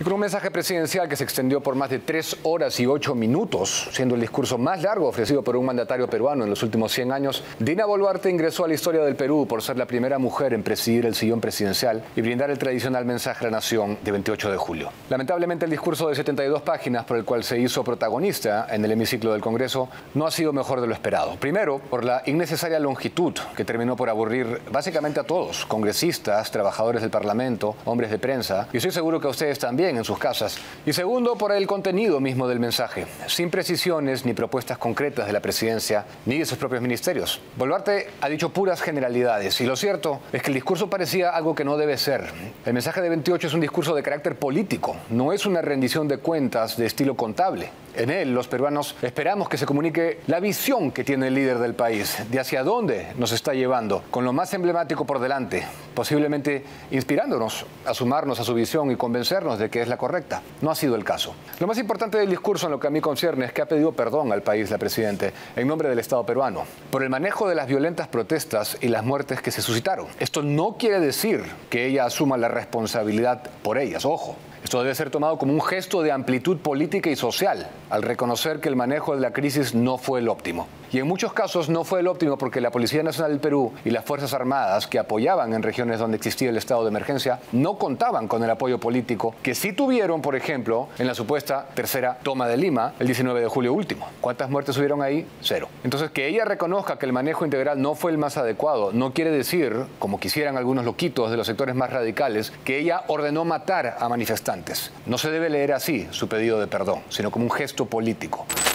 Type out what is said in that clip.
Y con un mensaje presidencial que se extendió por más de 3 horas y 8 minutos, siendo el discurso más largo ofrecido por un mandatario peruano en los últimos 100 años, Dina Boluarte ingresó a la historia del Perú por ser la primera mujer en presidir el sillón presidencial y brindar el tradicional mensaje a la nación de 28 de julio. Lamentablemente, el discurso de 72 páginas por el cual se hizo protagonista en el hemiciclo del Congreso no ha sido mejor de lo esperado. Primero, por la innecesaria longitud que terminó por aburrir básicamente a todos, congresistas, trabajadores del Parlamento, hombres de prensa, y estoy seguro que a ustedes también en sus casas. Y segundo, por el contenido mismo del mensaje, sin precisiones ni propuestas concretas de la presidencia ni de sus propios ministerios. Boluarte ha dicho puras generalidades y lo cierto es que el discurso parecía algo que no debe ser. El mensaje de 28 es un discurso de carácter político, no es una rendición de cuentas de estilo contable. En él, los peruanos esperamos que se comunique la visión que tiene el líder del país, de hacia dónde nos está llevando, con lo más emblemático por delante, posiblemente inspirándonos a sumarnos a su visión y convencernos de que es la correcta. No ha sido el caso. Lo más importante del discurso en lo que a mí concierne es que ha pedido perdón al país la Presidente en nombre del Estado peruano por el manejo de las violentas protestas y las muertes que se suscitaron. Esto no quiere decir que ella asuma la responsabilidad por ellas, ojo. Esto debe ser tomado como un gesto de amplitud política y social, al reconocer que el manejo de la crisis no fue el óptimo. Y en muchos casos no fue el óptimo porque la Policía Nacional del Perú y las Fuerzas Armadas que apoyaban en regiones donde existía el estado de emergencia no contaban con el apoyo político que sí tuvieron, por ejemplo, en la supuesta tercera toma de Lima el 19 de julio último. ¿Cuántas muertes hubieron ahí? 0. Entonces, que ella reconozca que el manejo integral no fue el más adecuado no quiere decir, como quisieran algunos loquitos de los sectores más radicales, que ella ordenó matar a manifestantes. No se debe leer así su pedido de perdón, sino como un gesto político.